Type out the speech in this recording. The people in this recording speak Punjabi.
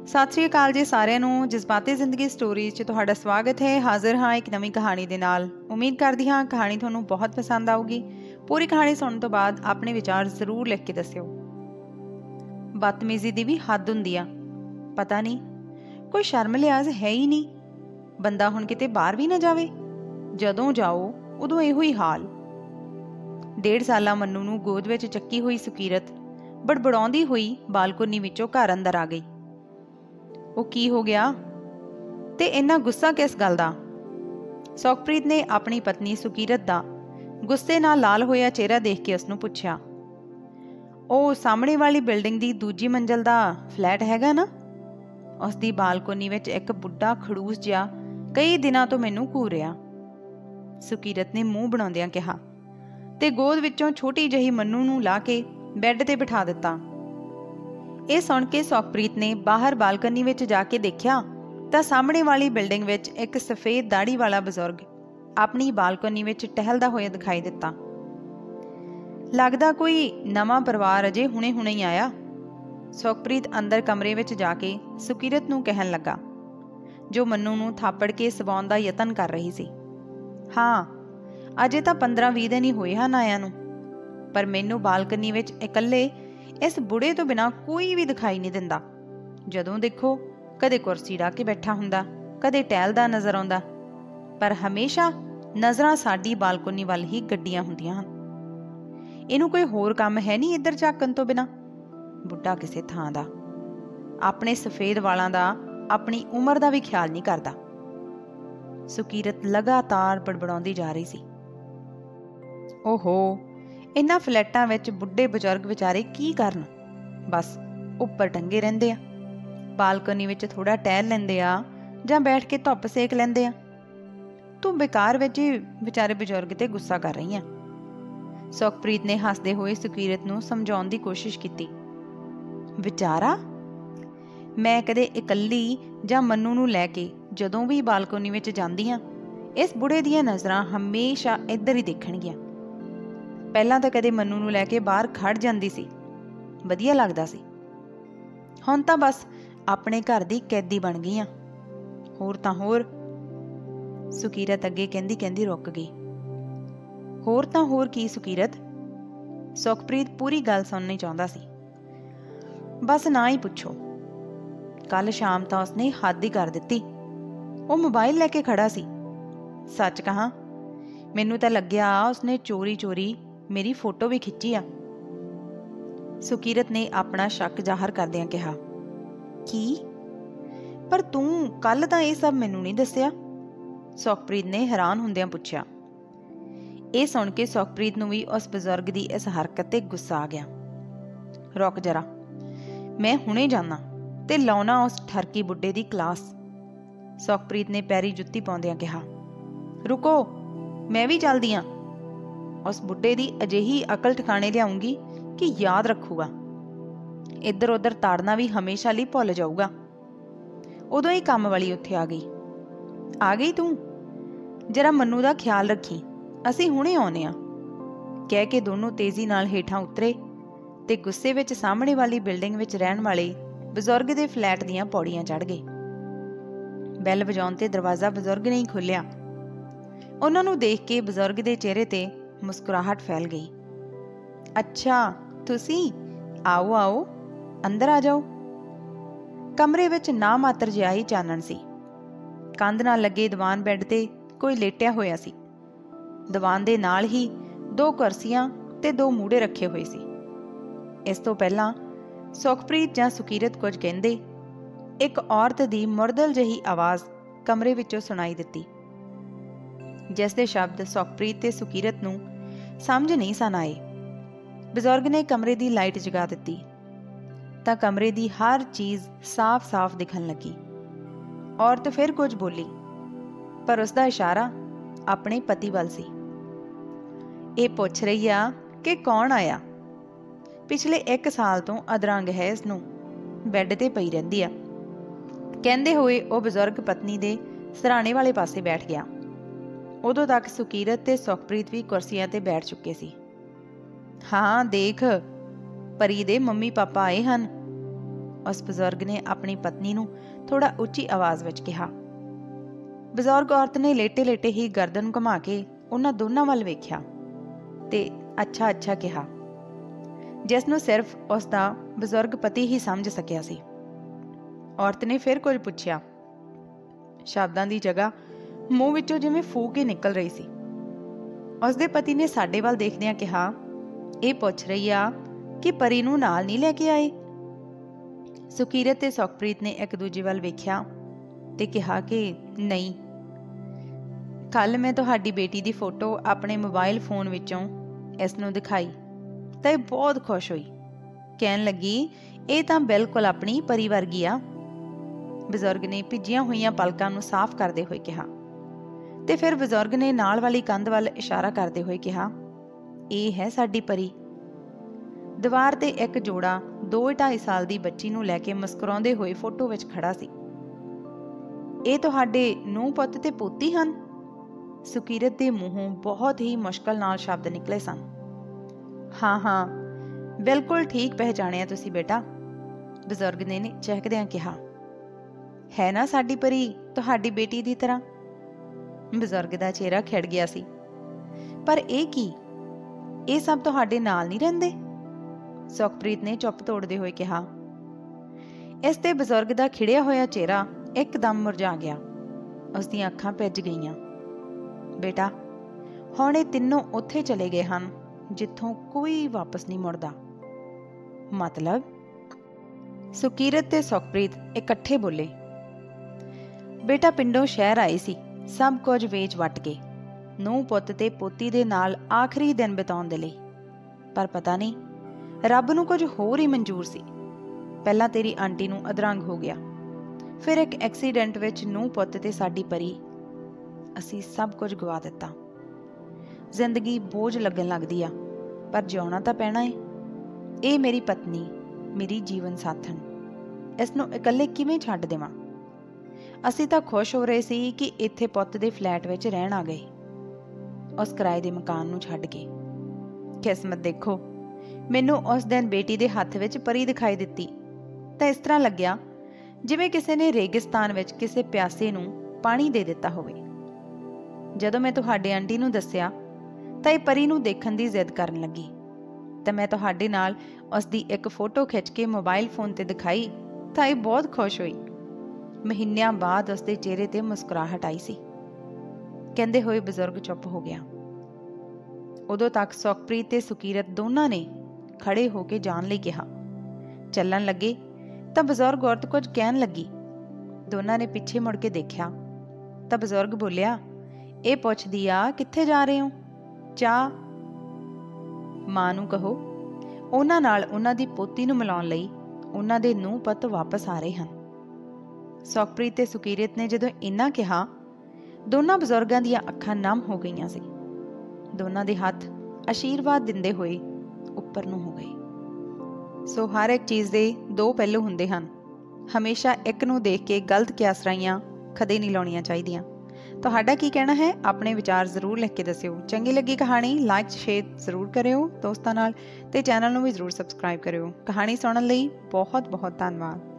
सत श्री अकाल जी सारिਆਂ ਨੂੰ जज्बाती जिंदगी स्टोरीज 'ਚ ਤੁਹਾਡਾ स्वागत है। हाजिर हाँ एक नवी कहानी ਦੇ ਨਾਲ। उम्मीद करती हाँ कहानी ਤੁਹਾਨੂੰ बहुत पसंद आऊगी। पूरी कहानी सुनने तो बाद अपने विचार जरूर लिख के दस्सिओ। बदतमीजी ਦੀ भी हद ਹੁੰਦੀ ਆ। पता नहीं कोई शर्म लिहाज है ही नहीं। बंदा ਹੁਣ ਕਿਤੇ ਬਾਹਰ भी ना जावे, ਜਦੋਂ जाओ उदों ਇਹੋ ही हाल। 1.5 ਸਾਲਾ मन्नू ਨੂੰ गोद ਵਿੱਚ ਚੱਕੀ ਹੋਈ सुकीरत बड़बड़ाउंदी हुई बालकोनी ਵਿੱਚੋਂ घर अंदर आ गई। ਉਹ ਕੀ ਹੋ ਗਿਆ ਤੇ ਇੰਨਾ ਗੁੱਸਾ ਕਿਸ ਗੱਲ ਦਾ? ਸੁਖਪ੍ਰੀਤ ਨੇ ਆਪਣੀ ਪਤਨੀ ਸੁਕੀਰਤ ਦਾ ਗੁੱਸੇ ਨਾਲ ਲਾਲ ਹੋਇਆ ਚਿਹਰਾ ਦੇਖ ਕੇ ਉਸ ਨੂੰ ਪੁੱਛਿਆ। ਉਹ ਸਾਹਮਣੇ ਵਾਲੀ ਬਿਲਡਿੰਗ ਦੀ ਦੂਜੀ ਮੰਜ਼ਲ ਦਾ ਫਲੈਟ ਹੈਗਾ ਨਾ? ਉਸ ਦੀ ਬਾਲਕੋਨੀ ਵਿੱਚ ਇੱਕ ਬੁੱਢਾ ਖੜੂਸ ਜਿਹਾ ਕਈ ਦਿਨਾਂ ਤੋਂ ਮੈਨੂੰ ਘੂਰ ਰਿਹਾ, ਸੁਕੀਰਤ ਨੇ ਮੂੰਹ ਬਣਾਉਂਦਿਆਂ ਕਿਹਾ ਤੇ ਗੋਦ ਵਿੱਚੋਂ ਛੋਟੀ ਜਿਹੀ ਮੰਨੂ ਨੂੰ ਲਾ ਕੇ ਬੈੱਡ ਤੇ ਬਿਠਾ ਦਿੱਤਾ। ਇਹ ਸੁਣ ਕੇ ਸੁਖਪ੍ਰੀਤ ਨੇ ਬਾਹਰ ਬਾਲਕਨੀ ਵਿੱਚ ਜਾ ਕੇ ਦੇਖਿਆ ਤਾਂ ਸਾਹਮਣੇ ਵਾਲੀ ਬਿਲਡਿੰਗ ਵਿੱਚ ਇੱਕ ਸਫੇਦ ਦਾੜੀ ਵਾਲਾ ਬਜ਼ੁਰਗ ਆਪਣੀ ਬਾਲਕਨੀ ਵਿੱਚ ਟਹਿਲਦਾ ਹੋਇਆ ਦਿਖਾਈ ਦਿੱਤਾ। ਲੱਗਦਾ ਕੋਈ ਨਵਾਂ ਪਰਿਵਾਰ ਅਜੇ ਹੁਣੇ ਹੀ ਆਇਆ। ਸੁਖਪ੍ਰੀਤ ਅੰਦਰ ਕਮਰੇ ਵਿੱਚ ਜਾ ਕੇ ਸੁਕੀਰਤ ਨੂੰ ਕਹਿਣ ਲੱਗਾ, ਜੋ ਮੰਨੂ ਨੂੰ ਥਾਪੜ ਕੇ ਸਵਾਉਣ ਦਾ ਯਤਨ ਕਰ ਰਹੀ ਸੀ। ਹਾਂ, ਅਜੇ ਤਾਂ 15-20 ਦਿਨ ਹੀ ਹੋਏ ਹਨ ਆਇਆਂ ਨੂੰ, ਪਰ ਮੈਨੂੰ ਬਾਲਕਨੀ ਵਿੱਚ ਇਕੱਲੇ ਇਸ ਬੁੜੇ ਤੋਂ ਬਿਨਾਂ ਕੋਈ ਵੀ ਦਿਖਾਈ ਨਹੀਂ ਦਿੰਦਾ। ਜਦੋਂ ਦੇਖੋ ਕਦੇ ਕੁਰਸੀ ਢਾ ਕੇ ਬੈਠਾ ਹੁੰਦਾ, ਕਦੇ ਟਹਿਲਦਾ ਨਜ਼ਰ ਆਉਂਦਾ, ਪਰ ਹਮੇਸ਼ਾ ਨਜ਼ਰਾਂ ਸਾਡੀ ਬਾਲਕੋਨੀ ਵੱਲ ਹੀ ਗੱਡੀਆਂ ਹੁੰਦੀਆਂ ਹਨ। ਇਹਨੂੰ ਕੋਈ ਹੋਰ ਕੰਮ ਹੈ ਨਹੀਂ ਇੱਧਰ ਝਾਕਣ ਤੋਂ ਬਿਨਾਂ। ਬੁੱਢਾ ਕਿਸੇ ਥਾਂ ਦਾ, ਆਪਣੇ ਸਫੇਦ ਵਾਲਾਂ ਦਾ, ਆਪਣੀ ਉਮਰ ਦਾ ਵੀ ਖਿਆਲ ਨਹੀਂ ਕਰਦਾ। ਸੁਕੀਰਤ ਲਗਾਤਾਰ ਬੜਬੜਾਉਂਦੀ ਜਾ ਰਹੀ ਸੀ। ਓਹੋ, ਇਹਨਾਂ ਫਲੈਟਾਂ ਵਿੱਚ ਬੁੱਢੇ ਬਜ਼ੁਰਗ ਵਿਚਾਰੇ ਕੀ ਕਰਨ? ਬਸ ਉੱਪਰ ਟੰਗੇ ਰਹਿੰਦੇ ਆ, ਬਾਲਕਨੀ ਵਿੱਚ ਥੋੜਾ ਟਹਿਲ ਲੈਂਦੇ ਆ ਜਾਂ ਬੈਠ ਕੇ ਧੁੱਪ ਸੇਕ ਲੈਂਦੇ ਆ। ਤੂੰ ਬੇਕਾਰ ਵਿੱਚ ਹੀ ਵਿਚਾਰੇ ਬਜ਼ੁਰਗ ਤੇ ਗੁੱਸਾ ਕਰ ਰਹੀ ਆ। ਸੁਖਪ੍ਰੀਤ ਨੇ ਹੱਸਦੇ ਹੋਏ ਸੁਕੀਰਤ ਨੂੰ ਸਮਝਾਉਣ ਦੀ ਕੋਸ਼ਿਸ਼ ਕੀਤੀ। ਵਿਚਾਰਾ? ਮੈਂ ਕਦੇ ਇਕੱਲੀ ਜਾਂ ਮੰਨੂ ਨੂੰ ਲੈ ਕੇ ਜਦੋਂ ਵੀ ਬਾਲਕੋਨੀ ਵਿੱਚ ਜਾਂਦੀ ਆ, ਇਸ ਬੁੜੇ ਦੀਆਂ ਨਜ਼ਰਾਂ ਹਮੇਸ਼ਾ ਇੱਧਰ ਹੀ ਦੇਖਣਗੀਆਂ। ਪਹਿਲਾਂ ਤਾਂ ਕਦੇ ਮੰਨੂ ਨੂੰ ਲੈ ਕੇ ਬਾਹਰ ਖੜ ਜਾਂਦੀ ਸੀ, ਵਧੀਆ ਲੱਗਦਾ ਸੀ। ਹੁਣ ਤਾਂ ਬਸ ਆਪਣੇ ਘਰ ਦੀ ਕੈਦੀ ਬਣ ਗਈ ਆ। ਹੋਰ ਤਾਂ ਹੋਰ, ਸੁਕੀਰਤ ਅੱਗੇ ਕਹਿੰਦੀ ਰੁਕ ਗਈ। ਹੋਰ ਤਾਂ ਹੋਰ ਕੀ ਸੁਕੀਰਤ? ਸੁਖਪ੍ਰੀਤ ਪੂਰੀ ਗੱਲ ਸੁਣਨੀ ਚਾਹੁੰਦਾ ਸੀ। ਬਸ ਨਾ ਹੀ ਪੁੱਛੋ। ਕੱਲ ਸ਼ਾਮ ਤਾਂ ਉਸਨੇ ਹੱਦ ਹੀ ਕਰ ਦਿੱਤੀ। ਉਹ ਮੋਬਾਈਲ ਲੈ ਕੇ ਖੜਾ ਸੀ। ਸੱਚ ਕਹਾਂ, ਮੈਨੂੰ ਤਾਂ ਲੱਗਿਆ ਉਸਨੇ ਚੋਰੀ ਮੇਰੀ ਫੋਟੋ ਵੀ ਖਿੱਚੀ ਆ। ਸੁਕੀਰਤ ਨੇ ਆਪਣਾ ਸ਼ੱਕ ਜ਼ਾਹਰ ਕਰਦਿਆਂ ਕਿਹਾ। ਕੀ? ਪਰ ਤੂੰ ਕੱਲ ਤਾਂ ਇਹ ਸਭ ਮੈਨੂੰ ਨਹੀਂ ਦੱਸਿਆ, ਸੁਖਪ੍ਰੀਤ ਨੇ ਹੈਰਾਨ ਹੁੰਦਿਆਂ ਪੁੱਛਿਆ। ਇਹ ਸੁਣ ਕੇ ਸੁਖਪ੍ਰੀਤ ਨੂੰ ਵੀ ਉਸ ਬਜ਼ੁਰਗ ਦੀ ਇਸ ਹਰਕਤ ਤੇ ਗੁੱਸਾ ਆ ਗਿਆ। ਰੁਕ ਜਰਾ, ਮੈਂ ਹੁਣੇ ਜਾਣਾ ਤੇ ਲਾਉਣਾ ਉਸ ਠਰਕੀ ਬੁੱਢੇ ਦੀ ਕਲਾਸ, ਸੁਖਪ੍ਰੀਤ ਨੇ ਪੈਰੀ ਜੁੱਤੀ ਪਾਉਂਦਿਆਂ ਕਿਹਾ। ਰੁਕੋ, ਮੈਂ ਵੀ ਚੱਲਦੀ ਆਂ। ਉਸ ਬੁੱਢੇ ਦੀ ਅਜਿਹੀ ਅਕਲ ਠਿਕਾਣੇ ਲਿਆਉਂਗੀ ਕਿ ਯਾਦ ਰੱਖੂਗਾ। ਇੱਧਰ ਉੱਧਰ ਤਾੜਨਾ ਵੀ ਹਮੇਸ਼ਾ ਲਈ ਭੁੱਲ ਜਾਊਗਾ। ਉਦੋਂ ਹੀ ਕੰਮ ਵਾਲੀ ਉੱਥੇ ਆ ਗਈ ਤੂੰ? ਜਰਾ ਮੰਨੂ ਦਾ ਖਿਆਲ ਰੱਖੀ, ਅਸੀਂ ਹੁਣੇ ਆਉਨੇ ਆ, ਕਹਿ ਕੇ ਦੋਨੋਂ ਤੇਜ਼ੀ ਨਾਲ ਹੇਠਾਂ ਉਤਰੇ ਤੇ ਗੁੱਸੇ ਵਿੱਚ ਸਾਹਮਣੇ ਵਾਲੀ ਬਿਲਡਿੰਗ ਵਿੱਚ ਰਹਿਣ ਵਾਲੇ ਬਜ਼ੁਰਗ ਦੇ ਫਲੈਟ ਦੀਆਂ ਪੌੜੀਆਂ ਚੜ੍ਹ ਗਏ। ਬੈਲ ਵਜਾਉਣ ਤੇ ਦਰਵਾਜ਼ਾ ਬਜ਼ੁਰਗ ਨੇ ਹੀ ਖੋਲ੍ਹਿਆ। ਉਹਨਾਂ ਨੂੰ ਦੇਖ ਕੇ ਬਜ਼ੁਰਗ ਦੇ ਚਿਹਰੇ ਤੇ ਮੁਸਕਰਾਹਟ ਫੈਲ ਗਈ। ਅੱਛਾ ਤੁਸੀਂ, ਆਓ ਅੰਦਰ ਆ ਜਾਓ। ਕਮਰੇ ਵਿੱਚ ਨਾ ਮਾਤਰ ਜਿਹਾ ਹੀ ਚਾਨਣ ਸੀ। ਕੰਧ ਨਾਲ ਲੱਗੇ ਦੀਵਾਨ ਬੈੱਡ ਤੇ ਕੋਈ ਲੇਟਿਆ ਹੋਇਆ ਸੀ। ਦੀਵਾਨ ਦੇ ਨਾਲ ਹੀ 2 ਕੁਰਸੀਆਂ ਤੇ 2 ਮੂੜੇ ਰੱਖੇ ਹੋਏ ਸੀ। ਇਸ ਤੋਂ ਪਹਿਲਾਂ ਸੁਖਪ੍ਰੀਤ ਜਾਂ ਸੁਕੀਰਤ ਕੁਝ ਕਹਿੰਦੇ, ਇੱਕ ਔਰਤ ਦੀ ਮੁਰਦਲ ਜਿਹੀ ਆਵਾਜ਼ ਕਮਰੇ ਵਿੱਚੋਂ ਸੁਣਾਈ ਦਿੱਤੀ, ਜਿਸ ਦੇ ਸ਼ਬਦ ਸੁਖਪ੍ਰੀਤ ਤੇ ਸੁਕੀਰਤ ਨੂੰ ਸਮਝ ਨਹੀਂ ਸਨ ਆਏ। ਬਜ਼ੁਰਗ ਨੇ ਕਮਰੇ ਦੀ ਲਾਈਟ ਜਗਾ ਦਿੱਤੀ ਤਾਂ ਕਮਰੇ ਦੀ ਹਰ ਚੀਜ਼ ਸਾਫ਼-ਸਾਫ਼ ਦਿਖਣ ਲੱਗੀ। ਔਰਤ ਫਿਰ ਕੁਝ ਬੋਲੀ, ਪਰ ਉਸਦਾ ਇਸ਼ਾਰਾ ਆਪਣੇ ਪਤੀ ਵੱਲ ਸੀ। ਇਹ ਪੁੱਛ ਰਹੀ ਆ ਕਿ ਕੌਣ ਆਇਆ। ਪਿਛਲੇ 1 ਸਾਲ ਤੋਂ ਅਧਰੰਗ ਹੈ ਇਸ ਨੂੰ, ਬੈੱਡ ਤੇ ਪਈ ਰਹਿੰਦੀ ਆ। ਕਹਿੰਦੇ ਹੋਏ ਉਹ ਬਜ਼ੁਰਗ ਪਤਨੀ ਦੇ ਸਿਰਹਾਣੇ ਵਾਲੇ ਪਾਸੇ ਬੈਠ ਗਿਆ। ਉਦੋਂ ਤੱਕ ਸੁਕੀਰਤ ਤੇ ਸੁਖਪ੍ਰੀਤ ਵੀ ਕੁਰਸੀਆਂ ਤੇ ਬੈਠ ਚੁੱਕੇ ਸੀ। ਹਾਂ ਦੇਖ, ਪਰੀ ਦੇ ਮੰਮੀ ਪਾਪਾ ਆਏ ਹਨ। उस बजुर्ग ने अपनी पत्नी नूं थोड़ा उच्ची आवाज़ विच कहा। बजुर्ग औरत ने लेटे लेटे ही गर्दन घुमा के उन्हां दोनां वल वेख्या ते अच्छा अच्छा कहा, जिस नूं सिर्फ उसका बजुर्ग पति ही समझ सकिया सी। औरत ने फिर कुछ पुछया। शब्दां दी जगह मूँह विचों जिवें फूक ही निकल रही सी। उसदे पति ने साडे वल देखदिआं कहा, ਇਹ ਪੁੱਛ ਰਹੀ ਆ कि परी नूं नाल नहीं लैके आए। सुकीरत ते सुखप्रीत ने एक दूजे वल वेख्या ते कहा कि नहीं, कल मैं तुहाडी बेटी दी फोटो अपने मोबाइल फोन विचों इस नूं दिखाई ते बहुत खुश हुई, कहन लगी ਇਹ ਤਾਂ बिल्कुल अपनी परी वर्गी आ। बजुर्ग ने भिजियां होईयां पलकां नूं साफ करदे होए कहा ते फिर बजुर्ग ने नाल वाली कंध वल इशारा करदे होए कहा, ਇਹ है साडी परी। दीवार ते एक जोड़ा 2-2.5 साल दी बच्ची नूं लैके मुस्कुराउंदे होए फोटो विच खड़ा सी। ਇਹ ਤੁਹਾਡੇ ਨੂੰਹ ਪੁੱਤ ते पोती हन? सुकीरत दे मूहों बहुत ही मुश्किल नाल शब्द निकले सन। हाँ हाँ, बिल्कुल ठीक पहचानिया तुसी बेटा, बजुर्ग ने चहकदिआं कहा। है ना साडी परी तुहाडी बेटी दी तरह? बजुर्ग दा चेहरा खिड़ गया सी। पर ਇਹ ਕੀ, ਇਹ सब तुहाडे नाल नहीं रहिंदे? सुखप्रीत ने चुप तोड़दे होए कहा। इस ते बजुर्ग दा खिड़िया होया चेहरा एकदम मुरझा गया। उसदियां अखां भिज गईयां। बेटा, हुण ਇਹ ਤਿੰਨੋਂ ਉੱਥੇ चले गए ਹਨ जिथों कोई वापस नहीं मुड़दा। मतलब? सुकीरत ते सुखप्रीत इकट्ठे बोले। बेटा पिंडों शहर आए सी, सब कुछ वेच वट के ਨੂੰਹ ਪੁੱਤ ਤੇ ਪੋਤੀ ਦੇ ਨਾਲ ਆਖਰੀ ਦਿਨ ਬਿਤਾਉਣ ਦੇ ਲਈ। ਪਰ ਪਤਾ ਨਹੀਂ ਰੱਬ ਨੂੰ ਕੁਝ ਹੋਰ ਹੀ ਮਨਜ਼ੂਰ ਸੀ। ਪਹਿਲਾਂ ਤੇਰੀ ਆਂਟੀ ਨੂੰ ਅਧਰੰਗ ਹੋ ਗਿਆ, ਫਿਰ ਇੱਕ ਐਕਸੀਡੈਂਟ ਵਿੱਚ ਨੂੰਹ ਪੁੱਤ ਤੇ ਸਾਡੀ ਪਰੀ, ਅਸੀਂ ਸਭ ਕੁਝ ਗਵਾ ਦਿੱਤਾ। ਜ਼ਿੰਦਗੀ ਬੋਝ ਲੱਗਣ ਲੱਗਦੀ ਆ, ਪਰ ਜਿਉਣਾ ਤਾਂ ਪੈਣਾ ਏ। ਇਹ ਮੇਰੀ ਪਤਨੀ, ਮੇਰੀ ਜੀਵਨ ਸਾਥਣ, ਇਸ ਨੂੰ ਇਕੱਲੇ ਕਿਵੇਂ ਛੱਡ ਦੇਵਾਂ? ਅਸੀਂ ਤਾਂ ਖੁਸ਼ ਹੋ ਰਹੇ ਸੀ ਕਿ ਇੱਥੇ ਪੁੱਤ ਦੇ ਫਲੈਟ ਵਿੱਚ ਰਹਿਣ ਆ ਗਏ, उस किराए के मकान नूं छड्ड के। किस्मत देखो, मैनू उस दिन बेटी दे हत्थ विच परी दिखाई दित्ती तां इस तरह लग्या जिवें किसी ने रेगिस्तान विच किसी प्यासे नूं पानी दे दिता होवे। जदों मैं तुहाडे आंटी नूं दस्सिया तां इह परी नूं देखण दी जिद करन लगी तां मैं तुहाडे नाल उसदी एक फोटो खिच के मोबाइल फोन ते दिखाई तां इह बहुत खुश हुई। महीनिਆਂ बाद उसदे चेहरे ते मुस्कुराहट आई सी। कहते हुए बजुर्ग चुप हो गया। उदों तक सुखप्रीत ते सुकीरत दोनों ने खड़े होके जान लई कहा। चलन लगे तो बजुर्ग औरत कुछ कहन लगी। दोनों ने पिछे मुड़ के देखा तो बजुर्ग बोलिया, ये पुछदी आ कित्थे जा रहे हो? चाह मां नूं कहो उन्हां नाल उन्हां दी पोती नूं मिलाउण लई उन्हां दे नूंह पुत्त वापस आ रहे हन। सुखप्रीत ते सुकीरत ने जदों इन्ना कहा, दोनों बजुर्गों ਦੀਆਂ ਅੱਖਾਂ ਨਮ ਹੋ ਗਈਆਂ ਸੀ। ਦੋਨਾਂ ਦੇ ਹੱਥ ਆਸ਼ੀਰਵਾਦ ਦਿੰਦੇ ਹੋਏ ਉੱਪਰ ਨੂੰ ਹੋ ਗਏ। ਸੋ ਹਰ ਇੱਕ ਚੀਜ਼ ਦੇ ਦੋ ਪਹਿਲੂ ਹੁੰਦੇ ਹਨ। ਹਮੇਸ਼ਾ ਇੱਕ ਨੂੰ ਦੇਖ ਕੇ ਗਲਤ ਕਿਆਸਰਾਈਆਂ ਕਦੇ ਨਹੀਂ ਲਾਉਣੀਆਂ ਚਾਹੀਦੀਆਂ। ਤੁਹਾਡਾ ਕੀ ਕਹਿਣਾ ਹੈ? ਆਪਣੇ ਵਿਚਾਰ ਜ਼ਰੂਰ ਲਿਖ ਕੇ ਦੱਸਿਓ। ਚੰਗੀ ਲੱਗੀ ਕਹਾਣੀ ਲਾਈਕ ਸ਼ੇਅਰ ਜ਼ਰੂਰ ਕਰਿਓ ਦੋਸਤਾਂ ਨਾਲ ਤੇ ਚੈਨਲ ਨੂੰ ਵੀ ਜ਼ਰੂਰ ਸਬਸਕ੍ਰਾਈਬ ਕਰਿਓ। ਕਹਾਣੀ ਸੁਣਨ ਲਈ ਬਹੁਤ ਬਹੁਤ ਧੰਨਵਾਦ।